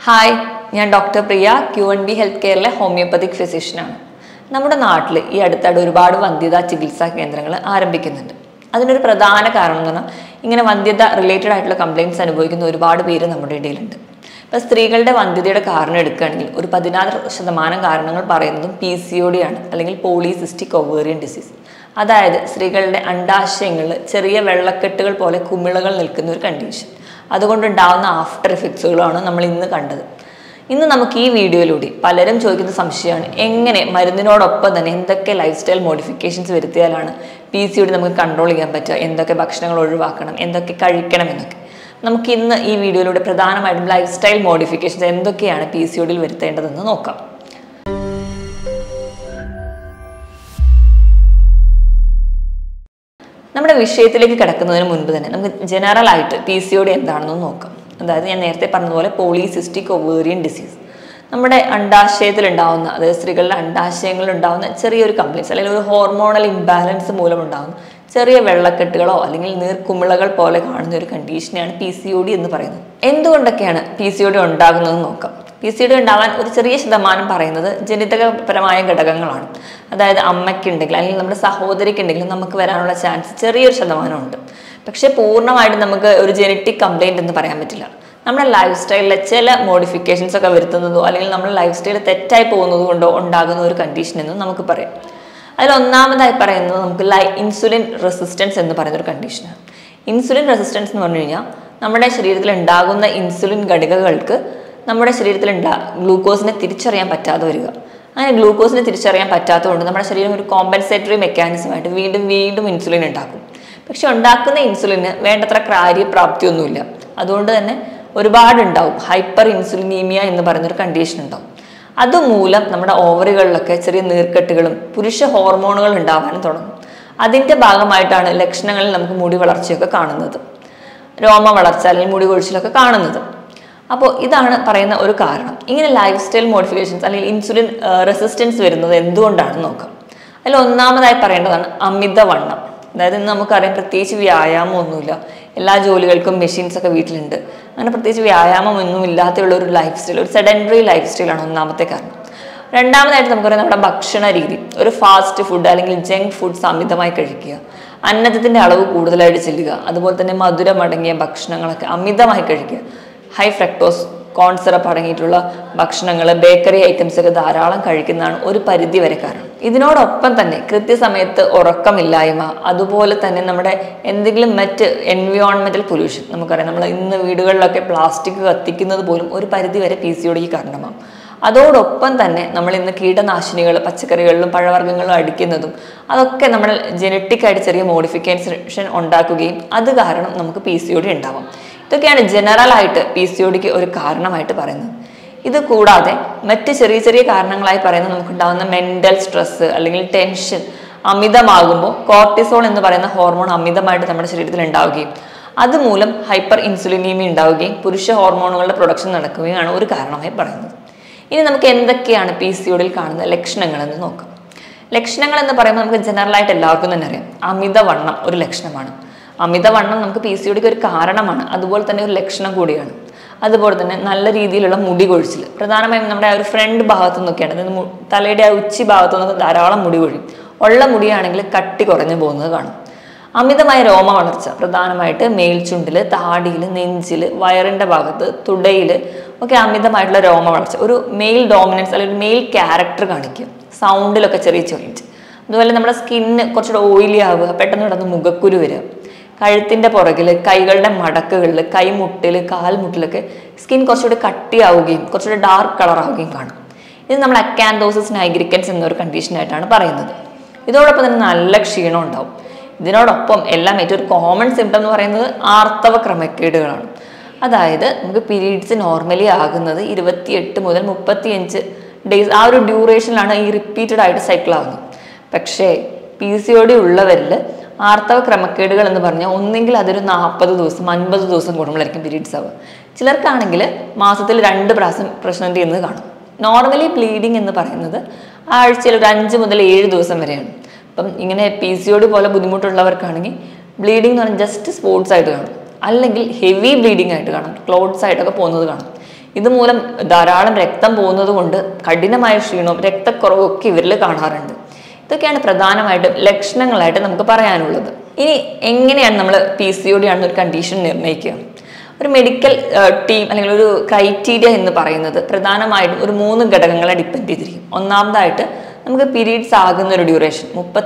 Hi, ഞാൻ doctor Priya, Q&B health കെയറിലെ homeopathic ഫിസിഷ്യനാണ്. നമ്മുടെ നാട്ടിൽ ഈ അടുത്തായിട്ട് ഒരുപാട് വന്ധ്യതാ ചികിത്സാ കേന്ദ്രങ്ങൾ ആരംഭിക്കുന്നുണ്ട്. അതിനൊരു പ്രധാന കാരണം എന്ന് പറഞ്ഞാൽ ഇങ്ങനെ വന്ധ്യത റിലേറ്റഡ് ആയിട്ടുള്ള കംപ്ലയിൻറ്റ്സ് അനുഭവിക്കുന്ന ഒരുപാട് പേര് നമ്മുടെ ഇടയിലുണ്ട്. ഇപ്പോൾ സ്ത്രീകളുടെ വന്ധ്യതയുടെ കാരണം എടുക്കുകയാണെങ്കിൽ ഒരു 16% കാരണങ്ങൾ പറയുന്നതും PCOD ആണ്, അല്ലെങ്കിൽ പോളിസിസ്റ്റിക് ഒവേറിയൻ ഡിസീസ്. അതായത് സ്ത്രീകളുടെ അണ്ഡാശയങ്ങളിൽ ചെറിയ വെള്ളക്കെട്ടുകൾ പോലെ കുമിളകൾ നിൽക്കുന്ന ഒരു കണ്ടീഷൻ. അതുകൊണ്ടുണ്ടാവുന്ന ആഫ്റ്റർ എഫക്ട്സുകളാണ് നമ്മൾ ഇന്ന് കണ്ടത്. ഇന്ന് നമുക്ക് ഈ വീഡിയോയിലൂടെ പലരും ചോദിക്കുന്ന സംശയമാണ്, എങ്ങനെ മരുന്നിനോടൊപ്പം തന്നെ എന്തൊക്കെ ലൈഫ് സ്റ്റൈൽ മോഡിഫിക്കേഷൻസ് വരുത്തിയാലാണ് PCOD നമുക്ക് കൺട്രോൾ ചെയ്യാൻ പറ്റുക, എന്തൊക്കെ ഭക്ഷണങ്ങൾ ഒഴിവാക്കണം, എന്തൊക്കെ കഴിക്കണം എന്നൊക്കെ. നമുക്ക് ഇന്ന് ഈ വീഡിയോയിലൂടെ പ്രധാനമായിട്ടും ലൈഫ് സ്റ്റൈൽ മോഡിഫിക്കേഷൻസ് എന്തൊക്കെയാണ് PCODയിൽ വരുത്തേണ്ടതെന്ന് നോക്കാം. നമ്മുടെ വിഷയത്തിലേക്ക് കിടക്കുന്നതിന് മുൻപ് തന്നെ നമുക്ക് ജനറൽ ആയിട്ട് PCOD എന്താണെന്ന് നോക്കാം. അതായത് ഞാൻ നേരത്തെ പറഞ്ഞതുപോലെ പോളിസിസ്റ്റിക് ഒവേറിയൻ ഡിസീസ്, നമ്മുടെ അണ്ഡാശയത്തിൽ ഉണ്ടാവുന്ന, അതായത് സ്ത്രീകളുടെ അണ്ഡാശയങ്ങളിൽ ഉണ്ടാവുന്ന ചെറിയൊരു കംപ്ലയിൻസ് അല്ലെങ്കിൽ ഒരു ഹോർമോണൽ ഇംബാലൻസ് മൂലമുണ്ടാകുന്ന ചെറിയ വെള്ളക്കെട്ടുകളോ അല്ലെങ്കിൽ നീർക്കുമിളകൾ പോലെ കാണുന്ന ഒരു കണ്ടീഷനെയാണ് PCOD എന്ന് പറയുന്നത്. എന്തുകൊണ്ടൊക്കെയാണ് PCOD ഉണ്ടാകുന്നതെന്ന് നോക്കാം. PCOD ഉണ്ടാവാൻ ഒരു ചെറിയ ശതമാനം പറയുന്നത് ജനിതകപരമായ ഘടകങ്ങളാണ്. അതായത് അമ്മയ്ക്കുണ്ടെങ്കിൽ അല്ലെങ്കിൽ നമ്മുടെ സഹോദരിക്കുണ്ടെങ്കിലും നമുക്ക് വരാനുള്ള ചാൻസ് ചെറിയൊരു ശതമാനമുണ്ട്. പക്ഷെ പൂർണ്ണമായിട്ടും നമുക്ക് ഒരു ജനറ്റിക് കംപ്ലയിൻറ്റ് എന്ന് പറയാൻ പറ്റില്ല. നമ്മുടെ ലൈഫ് സ്റ്റൈലിലെ ചില മോഡിഫിക്കേഷൻസ് ഒക്കെ വരുത്തുന്നതോ അല്ലെങ്കിൽ നമ്മുടെ ലൈഫ് സ്റ്റൈൽ തെറ്റായി പോകുന്നത് കൊണ്ടോ ഉണ്ടാകുന്ന ഒരു കണ്ടീഷൻ എന്ന് നമുക്ക് പറയാം. അതിൽ ഒന്നാമതായി പറയുന്നത് നമുക്ക് ഇൻസുലിൻ റെസിസ്റ്റൻസ് എന്ന് പറയുന്ന ഒരു കണ്ടീഷനാണ്. ഇൻസുലിൻ റെസിസ്റ്റൻസ് എന്ന് പറഞ്ഞു കഴിഞ്ഞാൽ നമ്മുടെ ശരീരത്തിൽ ഉണ്ടാകുന്ന ഇൻസുലിൻ ഘടികകൾക്ക് നമ്മുടെ ശരീരത്തിൽ ഗ്ലൂക്കോസിനെ തിരിച്ചറിയാൻ പറ്റാതെ വരിക. അങ്ങനെ ഗ്ലൂക്കോസിനെ തിരിച്ചറിയാൻ പറ്റാത്തതുകൊണ്ട് നമ്മുടെ ശരീരം ഒരു കോമ്പൻസേറ്ററി മെക്കാനിസമായിട്ട് വീണ്ടും ഇൻസുലിൻ ഉണ്ടാക്കും. പക്ഷെ ഉണ്ടാക്കുന്ന ഇൻസുലിന് വേണ്ടത്ര കാര്യപ്രാപ്തിയൊന്നുമില്ല. അതുകൊണ്ട് തന്നെ ഒരുപാടുണ്ടാവും ഹൈപ്പർ ഇൻസുലിനീമിയ എന്ന് പറയുന്നൊരു കണ്ടീഷൻ ഉണ്ടാവും. അതുമൂലം നമ്മുടെ ഓവറികളിലൊക്കെ ചെറിയ നീർക്കെട്ടുകളും പുരുഷ ഹോർമോണുകൾ ഉണ്ടാവാനും തുടങ്ങും. അതിൻ്റെ ഭാഗമായിട്ടാണ് ലക്ഷണങ്ങളിൽ നമുക്ക് മുടി വളർച്ചയൊക്കെ കാണുന്നത്, രോമ വളർച്ച അല്ലെങ്കിൽ മുടി കൊഴിച്ചിലൊക്കെ കാണുന്നത്. അപ്പോൾ ഇതാണ് പറയുന്ന ഒരു കാരണം. ഇങ്ങനെ ലൈഫ് സ്റ്റൈൽ മോഡിഫിക്കേഷൻസ് അല്ലെങ്കിൽ ഇൻസുലിൻ റെസിസ്റ്റൻസ് വരുന്നത് എന്തുകൊണ്ടാണെന്ന് നോക്കാം. അതിൽ ഒന്നാമതായി പറയേണ്ടതാണ് അമിതവണ്ണം. അതായത് ഇന്ന് നമുക്കറിയാം, പ്രത്യേകിച്ച് വ്യായാമമൊന്നുമില്ല, എല്ലാ ജോലികൾക്കും മെഷീൻസ് ഒക്കെ വീട്ടിലുണ്ട്. അങ്ങനെ പ്രത്യേകിച്ച് വ്യായാമമൊന്നും ഇല്ലാത്തുള്ള ഒരു ലൈഫ് സ്റ്റൈൽ, ഒരു സെഡൻറ്ററി ലൈഫ് സ്റ്റൈലാണ് ഒന്നാമത്തെ കാരണം. രണ്ടാമതായിട്ട് നമുക്കറിയാം നമ്മുടെ ഭക്ഷണ രീതി, ഒരു ഫാസ്റ്റ് ഫുഡ് അല്ലെങ്കിൽ ജങ്ക് ഫുഡ്സ് അമിതമായി കഴിക്കുക, അന്നജത്തിൻ്റെ അളവ് കൂടുതലായിട്ട് ചെല്ലുക, അതുപോലെ തന്നെ മധുരമടങ്ങിയ ഭക്ഷണങ്ങളൊക്കെ അമിതമായി കഴിക്കുക, ഹൈ ഫ്രക്ടോസ് കോൺ സിറപ്പ് അടങ്ങിയിട്ടുള്ള ഭക്ഷണങ്ങൾ, ബേക്കറി ഐറ്റംസ് ഒക്കെ ധാരാളം കഴിക്കുന്നതാണ് ഒരു പരിധി വരെ കാരണം. ഇതിനോടൊപ്പം തന്നെ കൃത്യസമയത്ത് ഉറക്കമില്ലായ്മ, അതുപോലെ തന്നെ നമ്മുടെ എന്തെങ്കിലും മറ്റ് എൻവയോൺമെന്റൽ പൊല്യൂഷൻ, നമുക്കറിയാം നമ്മൾ ഇന്ന് വീടുകളിലൊക്കെ പ്ലാസ്റ്റിക് കത്തിക്കുന്നത് പോലും ഒരു പരിധി വരെ PCODക്ക് കാരണമാകും. അതോടൊപ്പം തന്നെ നമ്മൾ ഇന്ന് കീടനാശിനികൾ പച്ചക്കറികളിലും പഴവർഗ്ഗങ്ങളിലും അടിക്കുന്നതും അതൊക്കെ നമ്മൾ ജനറ്റിക്കായിട്ട് ചെറിയ മോഡിഫിക്കേഷൻ ഉണ്ടാക്കുകയും അത് കാരണം നമുക്ക് PCOD ഉണ്ടാവാം. ഇതൊക്കെയാണ് ജനറലായിട്ട് PCODക്ക് ഒരു കാരണമായിട്ട് പറയുന്നത്. ഇത് കൂടാതെ മറ്റ് ചെറിയ കാരണങ്ങളായി പറയുന്നത് നമുക്കുണ്ടാകുന്ന മെൻ്റൽ സ്ട്രെസ്സ് അല്ലെങ്കിൽ ടെൻഷൻ അമിതമാകുമ്പോൾ കോർട്ടിസോൾ എന്ന് പറയുന്ന ഹോർമോൺ അമിതമായിട്ട് നമ്മുടെ ശരീരത്തിൽ ഉണ്ടാവുകയും അതുമൂലം ഹൈപ്പർ ഇൻസുലിനീമിയ ഉണ്ടാവുകയും പുരുഷ ഹോർമോണുകളുടെ പ്രൊഡക്ഷൻ നടക്കുകയാണ് ഒരു കാരണമായി പറയുന്നത്. ഇനി നമുക്ക് എന്തൊക്കെയാണ് PCODയിൽ കാണുന്ന ലക്ഷണങ്ങളെന്ന് നോക്കാം. ലക്ഷണങ്ങൾ എന്ന് പറയുമ്പോൾ നമുക്ക് ജനറലായിട്ട് എല്ലാവർക്കും തന്നെ അറിയാം, അമിതവണ്ണം ഒരു ലക്ഷണമാണ്. അമിതവണ്ണം നമുക്ക് PCODക്ക് ഒരു കാരണമാണ്, അതുപോലെ തന്നെ ഒരു ലക്ഷണം കൂടിയാണ്. അതുപോലെ തന്നെ നല്ല രീതിയിലുള്ള മുടി കൊഴിച്ചിൽ, പ്രധാനമായും നമ്മുടെ ആ ഒരു ഫ്രണ്ട് ഭാഗത്തു നിന്നൊക്കെയാണ്, അതായത് തലയുടെ ആ ഉച്ചി ഭാഗത്തു നിന്നൊക്കെ ധാരാളം മുടി കൊഴിയും. ഉള്ള മുടിയാണെങ്കിൽ കട്ടി കുറഞ്ഞു പോകുന്നത് കാണും. അമിതമായ രോമ വളർച്ച, പ്രധാനമായിട്ട് മേൽചുണ്ടിൽ, താടിയിൽ, നെഞ്ചിൽ, വയറിൻ്റെ ഭാഗത്ത്, തുടയിൽ ഒക്കെ അമിതമായിട്ടുള്ള രോമ വളർച്ച, ഒരു മെയിൽ ഡോമിനൻസ് അല്ലെങ്കിൽ മെയിൽ ക്യാരക്ടർ കാണിക്കുക. സൗണ്ടിലൊക്കെ ചെറിയ ചേഞ്ച്. അതുപോലെ നമ്മുടെ സ്കിന്ന് കുറച്ചുകൂടെ ഓയിലി ആവുക, പെട്ടെന്ന് കിടന്ന് മുഖക്കുരു വരിക. കഴുത്തിൻ്റെ പുറകിൽ, കൈകളുടെ മടക്കുകളിൽ, കൈമുട്ടിൽ, കാൽമുട്ടിലൊക്കെ സ്കിൻ കുറച്ചുകൂടി കട്ടിയാവുകയും കുറച്ചുകൂടി ഡാർക്ക് കളറാവുകയും കാണും. ഇത് നമ്മൾ അക്കാന്തോസിസ് നൈഗ്രിക്കൻസ് എന്നൊരു കണ്ടീഷനായിട്ടാണ് പറയുന്നത്. ഇതോടൊപ്പം തന്നെ നല്ല ക്ഷീണം ഉണ്ടാവും. ഇതിനോടൊപ്പം എല്ലാം ഏറ്റവും കോമൺ സിംറ്റം എന്ന് പറയുന്നത് ആർത്തവ ക്രമക്കേടുകളാണ്. അതായത് നമുക്ക് പീരീഡ്സ് നോർമലി ആകുന്നത് 28 മുതൽ 35 ഡേയ്സ്, ആ ഒരു ഡ്യൂറേഷനിലാണ് ഈ റിപ്പീറ്റഡ് ആയിട്ട് സൈക്കിൾ ആകുന്നത്. പക്ഷേ PCOD ഉള്ളവരിൽ ആർത്തവ ക്രമക്കേടുകൾ എന്ന് പറഞ്ഞാൽ ഒന്നെങ്കിൽ അതൊരു 40 ദിവസം 50 ദിവസം കൂടുമ്പോഴായിരിക്കും പീരീഡ്സ് ആവുക. ചിലർക്കാണെങ്കിൽ മാസത്തിൽ 2 പ്രാവശ്യം പ്രശ്നം ചെയ്യുന്നത് കാണും. നോർമലി ബ്ലീഡിങ് എന്ന് പറയുന്നത് ആഴ്ചയിൽ ഒരു 5 മുതൽ 7 ദിവസം വരെയാണ്. അപ്പം ഇങ്ങനെ PCOD പോലെ ബുദ്ധിമുട്ടുള്ളവർക്കാണെങ്കിൽ ബ്ലീഡിംഗ് എന്ന് പറഞ്ഞാൽ ജസ്റ്റ് സ്പോർട്സ് ആയിട്ട് കാണും, അല്ലെങ്കിൽ ഹെവി ബ്ലീഡിംഗ് ആയിട്ട് കാണും, ക്ലോട്ട്സ് ആയിട്ടൊക്കെ പോകുന്നത് കാണും. ഇതുമൂലം ധാരാളം രക്തം പോകുന്നത് കൊണ്ട് കഠിനമായ ക്ഷീണവും രക്തക്കുറവും ഒക്കെ ഇവരിൽ കാണാറുണ്ട്. ഇതൊക്കെയാണ് പ്രധാനമായിട്ടും ലക്ഷണങ്ങളായിട്ട് നമുക്ക് പറയാനുള്ളത്. ഇനി എങ്ങനെയാണ് നമ്മൾ PCOD ആണെന്ന് ഒരു കണ്ടീഷൻ നിർണ്ണയിക്കുക? ഒരു മെഡിക്കൽ ടീം അല്ലെങ്കിൽ ഒരു ക്രൈറ്റീരിയ എന്ന് പറയുന്നത് പ്രധാനമായിട്ടും ഒരു 3 ഘടകങ്ങളെ ഡിപ്പെൻഡ് ചെയ്തിരിക്കും. ഒന്നാമതായിട്ട് നമുക്ക് പീരീഡ്സ് ആകുന്ന ഒരു ഡ്യൂറേഷൻ,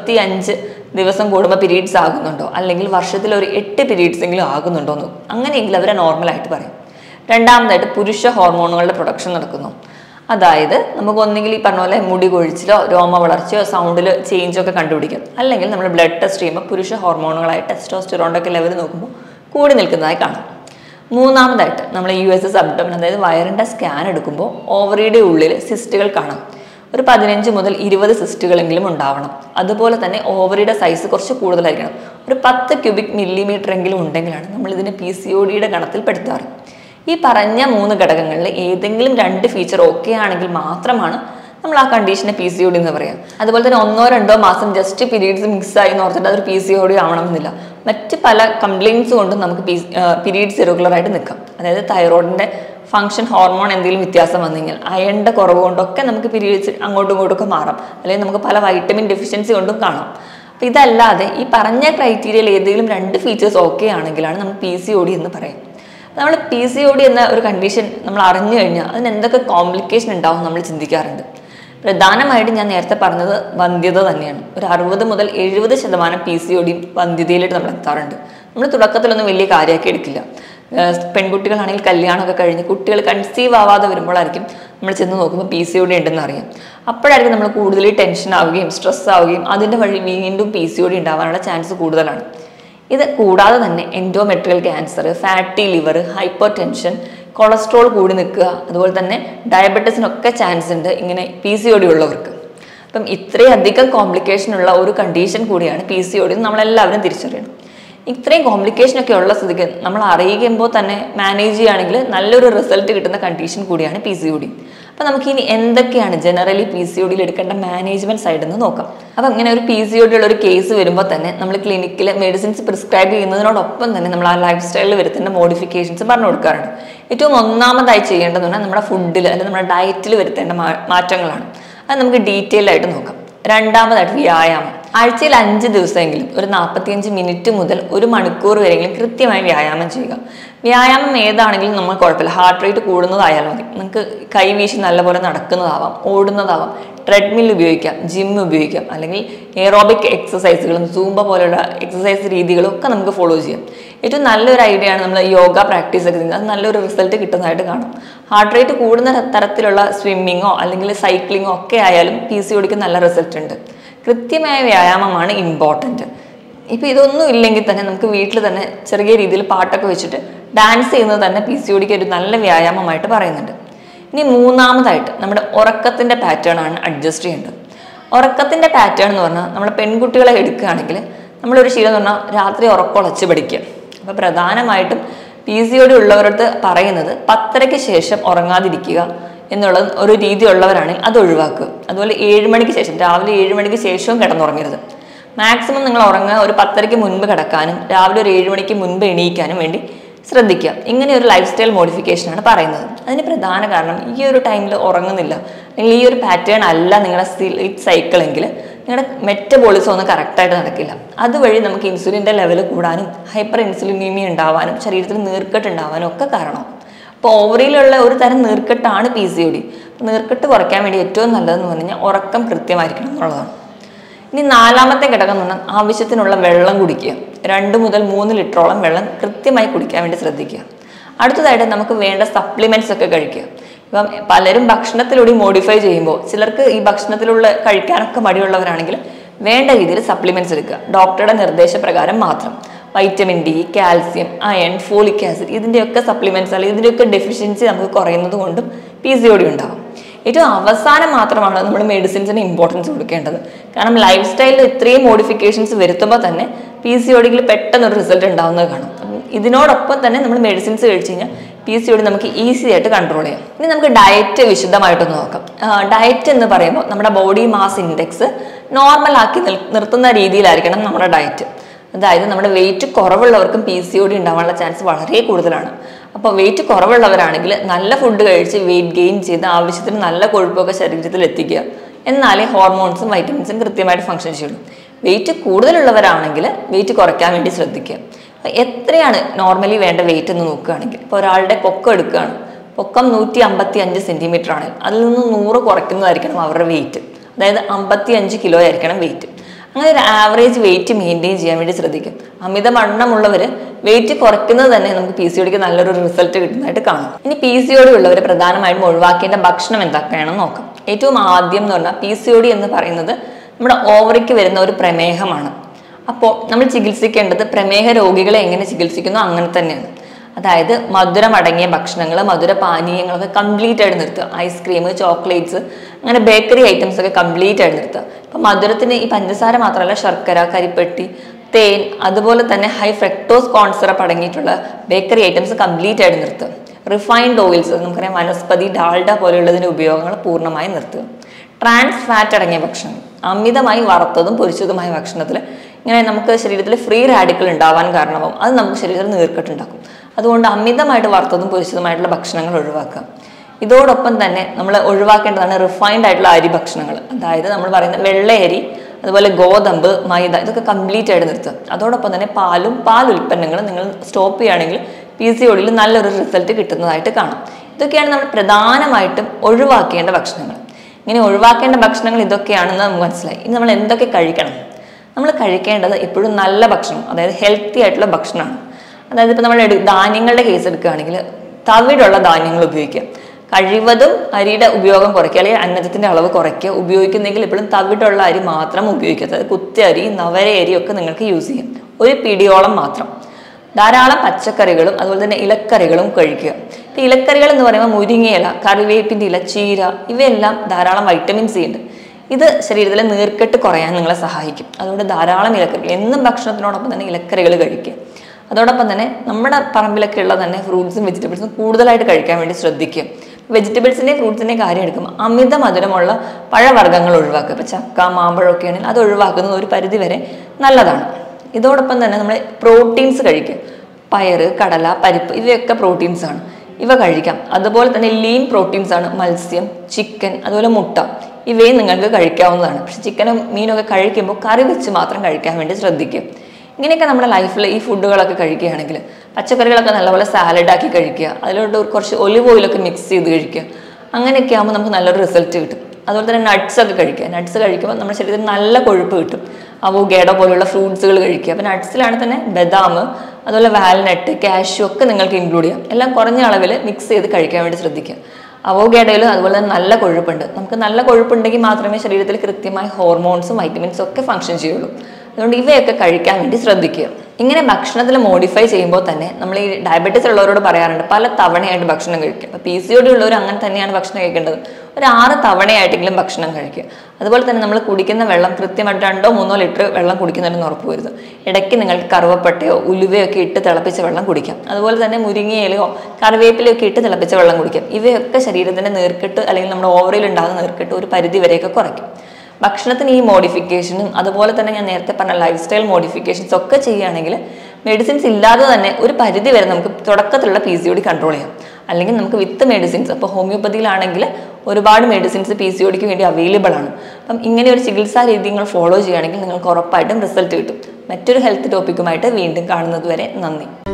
35 ദിവസം കൂടുമ്പോൾ പീരീഡ്സ് ആകുന്നുണ്ടോ, അല്ലെങ്കിൽ വർഷത്തിൽ ഒരു 8 പീരീഡ്സ് എങ്കിലും ആകുന്നുണ്ടോ എന്ന്. അങ്ങനെയെങ്കിൽ അവരെ നോർമലായിട്ട് പറയും. രണ്ടാമതായിട്ട് പുരുഷ ഹോർമോണുകളുടെ പ്രൊഡക്ഷൻ നടക്കുന്നു. അതായത് നമുക്ക് ഒന്നെങ്കിൽ ഈ പറഞ്ഞ പോലെ മുടി കൊഴിച്ചിലോ രോമ വളർച്ചയോ സൗണ്ടിൽ ചേഞ്ചോ ഒക്കെ കണ്ടുപിടിക്കാം. അല്ലെങ്കിൽ നമ്മൾ ബ്ലഡ് ടെസ്റ്റ് ചെയ്യുമ്പോൾ പുരുഷ ഹോർമോണുകളായ ടെസ്റ്റോസ്റ്റെറോണിൻ്റെ ഒക്കെ ലെവൽ നോക്കുമ്പോൾ കൂടി നിൽക്കുന്നതായി കാണാം. മൂന്നാമതായിട്ട് നമ്മൾ USS അബ്ഡോമൻ, അതായത് വയറിൻ്റെ സ്കാൻ എടുക്കുമ്പോൾ ഓവറിയുടെ ഉള്ളിൽ സിസ്റ്റുകൾ കാണാം. ഒരു 15 മുതൽ 20 സിസ്റ്റുകളെങ്കിലും ഉണ്ടാവണം. അതുപോലെ തന്നെ ഓവറിയുടെ സൈസ് കുറച്ച് കൂടുതലായിരിക്കണം. ഒരു 10 ക്യൂബിക് മില്ലിമീറ്റർ എങ്കിലും ഉണ്ടെങ്കിലാണ് നമ്മൾ ഇതിനെ PCODയുടെ ഗണത്തിൽ പെടുത്താറ്. ഈ പറഞ്ഞ 3 ഘടകങ്ങളിൽ ഏതെങ്കിലും 2 ഫീച്ചർ ഓക്കെ ആണെങ്കിൽ മാത്രമാണ് നമ്മൾ ആ കണ്ടീഷനെ PCOD എന്ന് പറയാം. അതുപോലെ തന്നെ 1-2 മാസം ജസ്റ്റ് പീരീഡ്സ് മിക്സായി എന്ന് ഓർത്തിട്ട് അതൊരു PCOD ആവണമെന്നില്ല. മറ്റ് പല കംപ്ലയിൻസ് കൊണ്ടും നമുക്ക് പീരീഡ്സ് ഇറഗുലറായിട്ട് നിൽക്കാം. അതായത് തൈറോയിഡിൻ്റെ ഫംഗ്ഷൻ ഹോർമോൺ എന്തെങ്കിലും വ്യത്യാസം വന്നു കഴിഞ്ഞാൽ അയണിൻ്റെ കുറവ് കൊണ്ടൊക്കെ നമുക്ക് പീരീഡ്സ് അങ്ങോട്ടും ഇങ്ങോട്ടൊക്കെ മാറാം. അല്ലെങ്കിൽ നമുക്ക് പല വൈറ്റമിൻ ഡെഫിഷ്യൻസി കൊണ്ടും കാണാം. അപ്പോൾ ഇതല്ലാതെ ഈ പറഞ്ഞ ക്രൈറ്റീരിയയിൽ ഏതെങ്കിലും 2 ഫീച്ചേഴ്സ് ഓക്കെ ആണെങ്കിലാണ് നമ്മൾ PCOD എന്ന് പറയും. നമ്മൾ PCOD എന്ന ഒരു കണ്ടീഷൻ നമ്മൾ അറിഞ്ഞു കഴിഞ്ഞാൽ അതിന് എന്തൊക്കെ കോംപ്ലിക്കേഷൻ ഉണ്ടാവും നമ്മൾ ചിന്തിക്കാറുണ്ട്. പ്രധാനമായിട്ടും ഞാൻ നേരത്തെ പറഞ്ഞത് വന്ധ്യത തന്നെയാണ്. ഒരു 60 മുതൽ 70% PCODയും വന്ധ്യതയിലേക്ക് നമ്മൾ എത്താറുണ്ട്. നമ്മൾ തുടക്കത്തിലൊന്നും വലിയ കാര്യമാക്കി എടുക്കില്ല. പെൺകുട്ടികളാണെങ്കിൽ കല്യാണമൊക്കെ കഴിഞ്ഞ് കുട്ടികൾ കൺസീവ് ആവാതെ വരുമ്പോഴായിരിക്കും നമ്മൾ ചെന്ന് നോക്കുമ്പോൾ PCOD ഉണ്ടെന്ന് അറിയാം. അപ്പോഴായിരിക്കും നമ്മൾ കൂടുതൽ ടെൻഷൻ ആവുകയും സ്ട്രെസ് ആവുകയും അതിൻ്റെ വഴി വീണ്ടും PCOD ഉണ്ടാവാനുള്ള ചാൻസ് കൂടുതലാണ്. ഇത് കൂടാതെ തന്നെ endometrial cancer, fatty liver, hypertension, cholesterol കൂടി നിൽക്കുക, അതുപോലെ തന്നെ ഡയബറ്റീസിനൊക്കെ ചാൻസ് ഉണ്ട് ഇങ്ങനെ PCOD ഉള്ളവർക്ക്. അപ്പം ഇത്രയധികം കോംപ്ലിക്കേഷൻ ഉള്ള ഒരു കണ്ടീഷൻ കൂടിയാണ് PCOD എന്ന് നമ്മളെല്ലാവരും തിരിച്ചറിയണം. ഇത്രയും കോംപ്ലിക്കേഷനൊക്കെ ഉള്ള സ്ഥിതിക്ക് നമ്മൾ അറിയിക്കുമ്പോൾ തന്നെ മാനേജ് ചെയ്യുകയാണെങ്കിൽ നല്ലൊരു റിസൾട്ട് കിട്ടുന്ന കണ്ടീഷൻ കൂടിയാണ് PCOD. അപ്പോൾ നമുക്കിനി എന്തൊക്കെയാണ് ജനറലി PCODയിൽ എടുക്കേണ്ട മാനേജ്മെന്റ് സൈഡിൽ നിന്ന് നോക്കാം. അപ്പോൾ ഇങ്ങനെ ഒരു PCOD ഉള്ള ഒരു കേസ് വരുമ്പോൾ തന്നെ നമ്മൾ ക്ലിനിക്കിൽ മെഡിസിൻസ് പ്രിസ്ക്രൈബ് ചെയ്യുന്നതിനോടൊപ്പം തന്നെ നമ്മൾ ആ ലൈഫ് സ്റ്റൈലിൽ വരുത്തേണ്ട മോഡിഫിക്കേഷൻസ് പറഞ്ഞു കൊടുക്കാറുണ്ട്. ഏറ്റവും ഒന്നാമതായി ചെയ്യേണ്ടതെന്ന് പറഞ്ഞാൽ നമ്മുടെ ഫുഡിൽ അല്ലെങ്കിൽ നമ്മുടെ ഡയറ്റിൽ വരുത്തേണ്ട മാറ്റങ്ങളാണ്. അത് നമുക്ക് ഡീറ്റെയിൽ ആയിട്ട് നോക്കാം. രണ്ടാമതായിട്ട് വ്യായാമം. ആഴ്ചയിൽ 5 ദിവസമെങ്കിലും ഒരു 45 മിനിറ്റ് മുതൽ 1 മണിക്കൂർ വരെയെങ്കിലും കൃത്യമായി വ്യായാമം ചെയ്യുക. വ്യായാമം ഏതാണെങ്കിലും നമ്മൾ കുഴപ്പമില്ല, ഹാർട്ട് റേറ്റ് കൂടുന്നതായാലും മതി. നമുക്ക് കൈവീശി നല്ലപോലെ നടക്കുന്നതാവാം, ഓടുന്നതാവാം, ട്രെഡ്മിൽ ഉപയോഗിക്കാം, ജിം ഉപയോഗിക്കാം, അല്ലെങ്കിൽ എയറോബിക് എക്സസൈസുകളും സൂംബ പോലെയുള്ള എക്സസൈസ് രീതികളും ഒക്കെ നമുക്ക് ഫോളോ ചെയ്യാം. ഏറ്റവും നല്ലൊരു ഐഡിയ ആണ് നമ്മൾ യോഗ പ്രാക്ടീസ് ഒക്കെ ചെയ്യുന്നത്. അത് നല്ലൊരു റിസൾട്ട് കിട്ടുന്നതായിട്ട് കാണും. ഹാർട്ട് റേറ്റ് കൂടുന്ന തരത്തിലുള്ള സ്വിമ്മിങ്ങോ അല്ലെങ്കിൽ സൈക്ലിങ്ങോ ഒക്കെ ആയാലും PCODക്ക് നല്ല റിസൾട്ട് ഉണ്ട്. കൃത്യമായ വ്യായാമമാണ് ഇമ്പോർട്ടൻറ്റ്. ഇപ്പോൾ ഇതൊന്നും ഇല്ലെങ്കിൽ തന്നെ നമുക്ക് വീട്ടിൽ തന്നെ ചെറിയ രീതിയിൽ പാട്ടൊക്കെ വെച്ചിട്ട് ഡാൻസ് ചെയ്യുന്നത് തന്നെ PCODക്ക് ഒരു നല്ല വ്യായാമമായിട്ട് പറയുന്നുണ്ട്. ഇനി മൂന്നാമതായിട്ട് നമ്മുടെ ഉറക്കത്തിൻ്റെ പാറ്റേൺ ആണ് അഡ്ജസ്റ്റ് ചെയ്യേണ്ടത്. ഉറക്കത്തിൻ്റെ പാറ്റേൺ എന്ന് പറഞ്ഞാൽ നമ്മൾ പെൺകുട്ടികളെ എടുക്കുകയാണെങ്കിൽ നമ്മളൊരു ശീലം എന്ന് പറഞ്ഞാൽ രാത്രി ഉറക്കമുളച്ച് പഠിക്കുക. അപ്പോൾ പ്രധാനമായിട്ടും PCOD ഉള്ളവരടുത്ത് പറയുന്നത് 10:30 ശേഷം ഉറങ്ങാതിരിക്കുക എന്നുള്ള ഒരു രീതി ഉള്ളവരാണെങ്കിൽ അത് ഒഴിവാക്കുക. അതുപോലെ 7 മണിക്ക് ശേഷം, രാവിലെ 7 മണിക്ക് ശേഷവും കിടന്നുറങ്ങരുത്. മാക്സിമം നിങ്ങൾ ഉറങ്ങുക ഒരു 10:30 മുൻപ് കിടക്കാനും രാവിലെ ഒരു 7 മണിക്ക് മുൻപ് എണീക്കാനും വേണ്ടി ശ്രദ്ധിക്കുക. ഇങ്ങനെ ഒരു ലൈഫ് സ്റ്റൈൽ മോഡിഫിക്കേഷനാണ് പറയുന്നത്. അതിന് പ്രധാന കാരണം ഈ ഒരു ടൈമിൽ ഉറങ്ങുന്നില്ല അല്ലെങ്കിൽ ഈ ഒരു പാറ്റേൺ അല്ല നിങ്ങളുടെ സ്ലീപ്പ് സൈക്കിളെങ്കിൽ നിങ്ങളുടെ മെറ്റബോളിസം ഒന്നും കറക്റ്റായിട്ട് നടക്കില്ല. അതുവഴി നമുക്ക് ഇൻസുലിൻ്റെ ലെവൽ കൂടാനും ഹൈപ്പർ ഇൻസുലിനീമിയ ഉണ്ടാവാനും ശരീരത്തിൽ നീർക്കെട്ട് ഉണ്ടാവാനും ഒക്കെ കാരണം. അപ്പോൾ ഓവറിയിലുള്ള ഒരു തരം നീർക്കെട്ടാണ് PCOD. നീർക്കെട്ട് കുറയ്ക്കാൻ വേണ്ടി ഏറ്റവും നല്ലതെന്ന് പറഞ്ഞു കഴിഞ്ഞാൽ ഉറക്കം കൃത്യമായിരിക്കണം എന്നുള്ളതാണ്. ഇനി നാലാമത്തെ ഘടകം എന്ന് പറഞ്ഞാൽ ആവശ്യത്തിനുള്ള വെള്ളം കുടിക്കുക. 2 മുതൽ 3 ലിറ്ററോളം വെള്ളം കൃത്യമായി കുടിക്കാൻ വേണ്ടി ശ്രദ്ധിക്കുക. അടുത്തതായിട്ട് നമുക്ക് വേണ്ട സപ്ലിമെൻറ്റ്സ് ഒക്കെ കഴിക്കുക. ഇപ്പം പലരും ഭക്ഷണത്തിലൂടെ മോഡിഫൈ ചെയ്യുമ്പോൾ ചിലർക്ക് ഈ ഭക്ഷണത്തിലുള്ള കഴിക്കാനൊക്കെ മടിയുള്ളവരാണെങ്കിൽ വേണ്ട രീതിയിൽ സപ്ലിമെൻറ്റ്സ് എടുക്കുക. ഡോക്ടറുടെ നിർദ്ദേശപ്രകാരം മാത്രം. Vitamin D, calcium, iron, folic acid ഇതിൻ്റെയൊക്കെ സപ്ലിമെൻറ്റ്സ് അല്ലെങ്കിൽ ഇതിൻ്റെയൊക്കെ ഡെഫിഷ്യൻസി നമുക്ക് കുറയുന്നത് കൊണ്ടും PCOD ഉണ്ടാകും. ഏറ്റവും അവസാനം മാത്രമാണ് നമ്മൾ മെഡിസിൻസിന് ഇമ്പോർട്ടൻസ് കൊടുക്കേണ്ടത്. കാരണം ലൈഫ് സ്റ്റൈലിൽ ഇത്രയും മോഡിഫിക്കേഷൻസ് വരുത്തുമ്പോൾ തന്നെ PCODയിൽ പെട്ടെന്നൊരു റിസൾട്ട് ഉണ്ടാകുന്നത് കാണും. ഇതിനോടൊപ്പം തന്നെ നമ്മൾ മെഡിസിൻസ് കഴിച്ചു കഴിഞ്ഞാൽ PCOD നമുക്ക് ഈസി ആയിട്ട് കൺട്രോൾ ചെയ്യാം. ഇനി നമുക്ക് ഡയറ്റ് വിശദമായിട്ടൊന്ന് നോക്കാം. ഡയറ്റ് എന്ന് പറയുമ്പോൾ നമ്മുടെ ബോഡി മാസ് ഇൻഡെക്സ് നോർമലാക്കി നിർത്തുന്ന രീതിയിലായിരിക്കണം നമ്മുടെ ഡയറ്റ്. അതായത് നമ്മുടെ വെയിറ്റ് കുറവുള്ളവർക്കും PCOD ഉണ്ടാവാനുള്ള ചാൻസ് വളരെ കൂടുതലാണ്. അപ്പോൾ വെയിറ്റ് കുറവുള്ളവരാണെങ്കിൽ നല്ല ഫുഡ് കഴിച്ച് വെയിറ്റ് ഗെയിൻ ചെയ്ത് ആവശ്യത്തിന് നല്ല കൊഴുപ്പൊക്കെ ശരീരത്തിൽ എത്തിക്കുക. എന്നാലേ ഹോർമോൺസും വൈറ്റമിൻസും കൃത്യമായിട്ട് ഫംഗ്ഷൻ ചെയ്യുള്ളൂ. വെയിറ്റ് കൂടുതലുള്ളവരാണെങ്കിൽ വെയിറ്റ് കുറയ്ക്കാൻ വേണ്ടി ശ്രദ്ധിക്കുക. എത്രയാണ് നോർമലി വേണ്ട വെയിറ്റ് എന്ന് നോക്കുകയാണെങ്കിൽ, ഇപ്പോൾ ഒരാളുടെ പൊക്കം എടുക്കുകയാണ്, പൊക്കം 155 സെൻറ്റിമീറ്റർ ആണെങ്കിൽ അതിൽ നിന്ന് 100 കുറയ്ക്കുന്നതായിരിക്കണം അവരുടെ വെയിറ്റ്. അതായത് 55 കിലോ ആയിരിക്കണം വെയിറ്റ്. അങ്ങനെ ഒരു ആവറേജ് വെയിറ്റ് മെയിൻറ്റെയിൻ ചെയ്യാൻ വേണ്ടി ശ്രദ്ധിക്കും. അമിതവണ്ണമുള്ളവർ വെയിറ്റ് കുറയ്ക്കുന്നത് തന്നെ നമുക്ക് PCODക്ക് നല്ലൊരു റിസൾട്ട് കിട്ടുന്നതായിട്ട് കാണാം. ഇനി PCOD ഉള്ളവർ പ്രധാനമായിട്ടും ഒഴിവാക്കേണ്ട ഭക്ഷണം എന്തൊക്കെയാണെന്ന് നോക്കാം. ഏറ്റവും ആദ്യം എന്ന് പറഞ്ഞാൽ PCOD എന്ന് പറയുന്നത് നമ്മുടെ ഓവറിക്ക് വരുന്ന ഒരു പ്രമേഹമാണ്. അപ്പോൾ നമ്മൾ ചികിത്സിക്കേണ്ടത് പ്രമേഹ രോഗികളെ എങ്ങനെ ചികിത്സിക്കുന്നോ അങ്ങനെ തന്നെയാണ്. അതായത് മധുരം അടങ്ങിയ ഭക്ഷണങ്ങൾ, മധുര പാനീയങ്ങളൊക്കെ കംപ്ലീറ്റ് ആയിട്ട് നിർത്തുക. ഐസ്ക്രീം, ചോക്ലേറ്റ്സ്, അങ്ങനെ ബേക്കറി ഐറ്റംസ് ഒക്കെ കംപ്ലീറ്റ് ആയിട്ട് നിർത്തുക. ഇപ്പം മധുരത്തിന് ഈ പഞ്ചസാര മാത്രമല്ല, ശർക്കര, കരിപ്പെട്ടി, തേൻ, അതുപോലെ തന്നെ ഹൈ ഫ്രക്ടോസ് കോൺ സിറപ്പ് അടങ്ങിയിട്ടുള്ള ബേക്കറി ഐറ്റംസ് കംപ്ലീറ്റ് ആയിട്ട് നിർത്തുക. റിഫൈൻഡ് ഓയിൽസ്, നമുക്കറിയാം വനസ്പതി, ഡാൽഡ പോലെയുള്ളതിൻ്റെ ഉപയോഗങ്ങൾ പൂർണ്ണമായും നിർത്തുക. ട്രാൻസ് ഫാറ്റ് അടങ്ങിയ ഭക്ഷണം, അമിതമായി വറുത്തതും പൊരിച്ചതുമായ ഭക്ഷണത്തിൽ ഇങ്ങനെ നമുക്ക് ശരീരത്തിൽ ഫ്രീ റാഡിക്കൽ ഉണ്ടാവാൻ കാരണമാകും. അത് നമുക്ക് ശരീരത്തിൽ നീർക്കെട്ടുണ്ടാക്കും. അതുകൊണ്ട് അമിതമായിട്ട് വറുത്തതും പൊരിച്ചതുമായിട്ടുള്ള ഭക്ഷണങ്ങൾ ഒഴിവാക്കുക. ഇതോടൊപ്പം തന്നെ നമ്മൾ ഒഴിവാക്കേണ്ടതാണ് റിഫൈൻഡ് ആയിട്ടുള്ള അരി ഭക്ഷണങ്ങൾ. അതായത് നമ്മൾ പറയുന്ന വെള്ളയരി, അതുപോലെ ഗോതമ്പ്, മൈദ, ഇതൊക്കെ കംപ്ലീറ്റ് ആയിട്ട് നിർത്തുക. അതോടൊപ്പം തന്നെ പാലും പാൽ ഉൽപ്പന്നങ്ങളും നിങ്ങൾ സ്റ്റോപ്പ് ചെയ്യുകയാണെങ്കിൽ PCODയിൽ നല്ലൊരു റിസൾട്ട് കിട്ടുന്നതായിട്ട് കാണാം. ഇതൊക്കെയാണ് നമ്മൾ പ്രധാനമായിട്ടും ഒഴിവാക്കേണ്ട ഭക്ഷണങ്ങൾ. ഇങ്ങനെ ഒഴിവാക്കേണ്ട ഭക്ഷണങ്ങൾ ഇതൊക്കെയാണെന്ന് നമുക്ക് മനസ്സിലായി. ഇനി നമ്മൾ എന്തൊക്കെ കഴിക്കണം? നമ്മൾ കഴിക്കേണ്ടത് എപ്പോഴും നല്ല ഭക്ഷണം, അതായത് ഹെൽത്തി ആയിട്ടുള്ള ഭക്ഷണമാണ്. അതായത് ഇപ്പോൾ നമ്മൾ ധാന്യങ്ങളുടെ കേസ് എടുക്കുകയാണെങ്കിൽ തവിടുള്ള ധാന്യങ്ങൾ ഉപയോഗിക്കുക. കഴിവതും അരിയുടെ ഉപയോഗം കുറയ്ക്കുക, അല്ലെങ്കിൽ അന്നജത്തിൻ്റെ അളവ് കുറയ്ക്കുക. ഉപയോഗിക്കുന്നെങ്കിൽ എപ്പോഴും തവിടുള്ള അരി മാത്രം ഉപയോഗിക്കുക. അതായത് കുത്തിയരി, നവരയരി ഒക്കെ നിങ്ങൾക്ക് യൂസ് ചെയ്യാം. ഒരു പിടിയോളം മാത്രം. ധാരാളം പച്ചക്കറികളും അതുപോലെ തന്നെ ഇലക്കറികളും കഴിക്കുക. ഇപ്പം ഇലക്കറികൾ എന്ന് പറയുമ്പോൾ മുരിങ്ങയില, കറിവേപ്പിൻ്റെ ഇല, ചീര, ഇവയെല്ലാം ധാരാളം വൈറ്റമിൻ സി ഉണ്ട്. ഇത് ശരീരത്തിലെ നീർക്കെട്ട് കുറയാൻ നിങ്ങളെ സഹായിക്കും. അതുകൊണ്ട് ധാരാളം ഇലക്കറികൾ, എന്നും ഭക്ഷണത്തിനോടൊപ്പം തന്നെ ഇലക്കറികൾ കഴിക്കുക. അതോടൊപ്പം തന്നെ നമ്മുടെ പറമ്പിലൊക്കെ ഉള്ള തന്നെ ഫ്രൂട്ട്സും വെജിറ്റബിൾസും കൂടുതലായിട്ട് കഴിക്കാൻ വേണ്ടി ശ്രദ്ധിക്കുക. വെജിറ്റബിൾസിൻ്റെയും ഫ്രൂട്ട്സിൻ്റെയും കാര്യം എടുക്കുമ്പോൾ അമിത മധുരമുള്ള പഴവർഗ്ഗങ്ങൾ ഒഴിവാക്കുക. ഇപ്പോൾ ചക്ക, മാമ്പഴമൊക്കെ ആണെങ്കിൽ അത് ഒഴിവാക്കുന്നത് ഒരു പരിധി വരെ നല്ലതാണ്. ഇതോടൊപ്പം തന്നെ നമ്മൾ പ്രോട്ടീൻസ് കഴിക്കുക. പയറ്, കടല, പരിപ്പ്, ഇവയൊക്കെ പ്രോട്ടീൻസ് ആണ്, ഇവ കഴിക്കാം. അതുപോലെ തന്നെ ലീൻ പ്രോട്ടീൻസ് ആണ് മത്സ്യം, ചിക്കൻ, അതുപോലെ മുട്ട, ഇവയും നിങ്ങൾക്ക് കഴിക്കാവുന്നതാണ്. പക്ഷെ ചിക്കനും മീനൊക്കെ കഴിക്കുമ്പോൾ കറി വെച്ച് മാത്രം കഴിക്കാൻ വേണ്ടി ശ്രദ്ധിക്കുക. ഇങ്ങനെയൊക്കെ നമ്മുടെ ലൈഫിൽ ഈ ഫുഡുകളൊക്കെ കഴിക്കുകയാണെങ്കിൽ, പച്ചക്കറികളൊക്കെ നല്ലപോലെ സാലഡാക്കി കഴിക്കുക, അതിലോട്ട് കുറച്ച് ഒലിവ് ഓയിലൊക്കെ മിക്സ് ചെയ്ത് കഴിക്കുക. അങ്ങനെയൊക്കെ ആകുമ്പോൾ നമുക്ക് നല്ലൊരു റിസൾട്ട് കിട്ടും. അതുപോലെ തന്നെ നട്ട്സ് ഒക്കെ കഴിക്കുക. നട്ട്സ് കഴിക്കുമ്പോൾ നമ്മുടെ ശരീരത്തിൽ നല്ല കൊഴുപ്പ് കിട്ടും. അവോക്കാഡോ പോലെയുള്ള ഫ്രൂട്ട്സുകൾ കഴിക്കുക. അപ്പോൾ നട്ട്സിലാണ് തന്നെ ബദാം, അതുപോലെ വാൽനട്ട്, കാഷ്യൂ ഒക്കെ നിങ്ങൾക്ക് ഇൻക്ലൂഡ് ചെയ്യാം. എല്ലാം കുറഞ്ഞ അളവിൽ മിക്സ് ചെയ്ത് കഴിക്കാൻ വേണ്ടി ശ്രദ്ധിക്കുക. അവോക്കാഡോയിൽ അതുപോലെ തന്നെ നല്ല കൊഴുപ്പുണ്ട്. നമുക്ക് നല്ല കൊഴുപ്പുണ്ടെങ്കിൽ മാത്രമേ ശരീരത്തിൽ കൃത്യമായി ഹോർമോൺസും വൈറ്റമിൻസും ഒക്കെ ഫംഗ്ഷൻ ചെയ്യുള്ളൂ. അതുകൊണ്ട് ഇവയൊക്കെ കഴിക്കാൻ വേണ്ടി ശ്രദ്ധിക്കുക. ഇങ്ങനെ ഭക്ഷണത്തിൽ മോഡിഫൈ ചെയ്യുമ്പോൾ തന്നെ നമ്മൾ ഈ ഡയബറ്റീസ് ഉള്ളവരോട് പറയാറുണ്ട് പല തവണയായിട്ട് ഭക്ഷണം കഴിക്കുക. അപ്പോൾ PCOD ഉള്ളവർ അങ്ങനെ തന്നെയാണ് ഭക്ഷണം കഴിക്കേണ്ടത്. ഒരു 6 തവണയായിട്ടെങ്കിലും ഭക്ഷണം കഴിക്കുക. അതുപോലെ തന്നെ നമ്മൾ കുടിക്കുന്ന വെള്ളം കൃത്യമായിട്ട് 2-3 ലിറ്റർ വെള്ളം കുടിക്കുന്നുണ്ടെന്ന് ഉറപ്പ് വരുത്. ഇടയ്ക്ക് നിങ്ങൾക്ക് കറുവപ്പട്ടയോ ഉലുവയോ ഒക്കെ ഇട്ട് തിളപ്പിച്ച വെള്ളം കുടിക്കാം. അതുപോലെ തന്നെ മുരിങ്ങയിലയോ കറിവേപ്പിലയോ ഒക്കെ ഇട്ട് തിളപ്പിച്ച വെള്ളം കുടിക്കാം. ഇവയൊക്കെ ശരീരത്തിൻ്റെ നീർക്കെട്ട് അല്ലെങ്കിൽ നമ്മുടെ ഓവറിൽ ഉണ്ടാകുന്ന നീർക്കെട്ട് ഒരു പരിധി വരെയൊക്കെ കുറയ്ക്കും. ഭക്ഷണത്തിന് ഈ മോഡിഫിക്കേഷനും അതുപോലെ തന്നെ ഞാൻ നേരത്തെ പറഞ്ഞ ലൈഫ് സ്റ്റൈൽ മോഡിഫിക്കേഷൻസ് ഒക്കെ ചെയ്യുകയാണെങ്കിൽ മെഡിസിൻസ് ഇല്ലാതെ തന്നെ ഒരു പരിധി വരെ നമുക്ക് തുടക്കത്തിലുള്ള PCOD കൺട്രോൾ ചെയ്യാം. അല്ലെങ്കിൽ നമുക്ക് വിത്ത് മെഡിസിൻസ്, അപ്പോൾ ഹോമിയോപ്പതിയിലാണെങ്കിൽ ഒരുപാട് മെഡിസിൻസ് PCODക്ക് വേണ്ടി അവൈലബിൾ ആണ്. അപ്പം ഇങ്ങനെ ഒരു ചികിത്സാ രീതി നിങ്ങൾ ഫോളോ ചെയ്യുകയാണെങ്കിൽ നിങ്ങൾക്ക് ഉറപ്പായിട്ടും റിസൾട്ട് കിട്ടും. മറ്റൊരു ഹെൽത്ത് ടോപ്പിക്കുമായിട്ട് വീണ്ടും കാണുന്നത് വരെ നന്ദി.